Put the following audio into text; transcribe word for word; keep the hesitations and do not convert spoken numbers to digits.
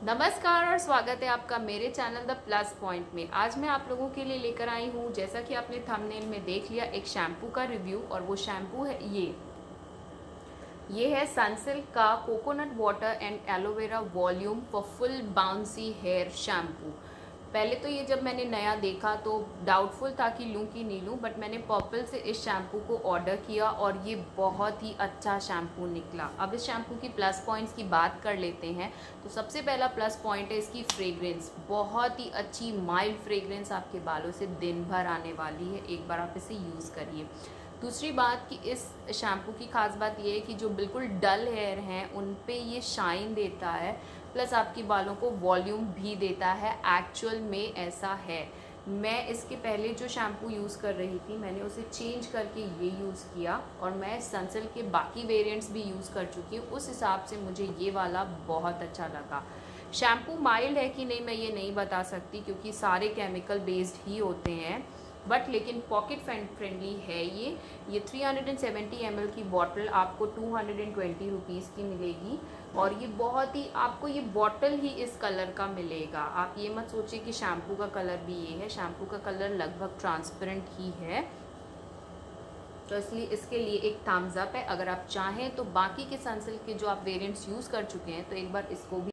नमस्कार और स्वागत है आपका मेरे चैनल द प्लस पॉइंट में। आज मैं आप लोगों के लिए लेकर आई हूँ, जैसा कि आपने थंबनेल में देख लिया, एक शैम्पू का रिव्यू। और वो शैम्पू है ये ये है सनसिल्क का coconut water and aloe vera volume for full bouncy hair shampoo. पहले तो ये जब मैंने नया देखा तो डाउटफुल था कि लूँ कि नहीं लूँ, बट मैंने पर्पल से इस शैम्पू को ऑर्डर किया और ये बहुत ही अच्छा शैम्पू निकला। अब इस शैम्पू की प्लस पॉइंट्स की बात कर लेते हैं। तो सबसे पहला प्लस पॉइंट है इसकी फ्रेग्रेंस। बहुत ही अच्छी माइल्ड फ्रेग्रेंस आपके बालों से दिन भर आने वाली है, एक बार आप इसे यूज़ करिए। दूसरी बात कि इस शैम्पू की खास बात ये है कि जो बिल्कुल डल हेयर हैं उन पे ये शाइन देता है, प्लस आपके बालों को वॉल्यूम भी देता है। एक्चुअल में ऐसा है। मैं इसके पहले जो शैम्पू यूज़ कर रही थी मैंने उसे चेंज करके ये यूज़ किया, और मैं सनसिल्क के बाकी वेरिएंट्स भी यूज़ कर चुकी हूँ। उस हिसाब से मुझे ये वाला बहुत अच्छा लगा। शैम्पू माइल्ड है कि नहीं मैं ये नहीं बता सकती, क्योंकि सारे केमिकल बेस्ड ही होते हैं, बट लेकिन पॉकेट फ्रेंडली है ये ये three hundred seventy M L की बॉटल आपको टू हंड्रेड ट्वेंटी रुपीज़ की मिलेगी। और ये बहुत ही आपको ये बॉटल ही इस कलर का मिलेगा। आप ये मत सोचिए कि शैम्पू का कलर भी ये है, शैम्पू का कलर लगभग ट्रांसपेरेंट ही है। तो इसलिए इसके लिए एक थम्स अप है। अगर आप चाहें तो बाकी के सनसिल्क के जो आप वेरिएंट्स यूज़ कर चुके हैं तो एक बार इसको भी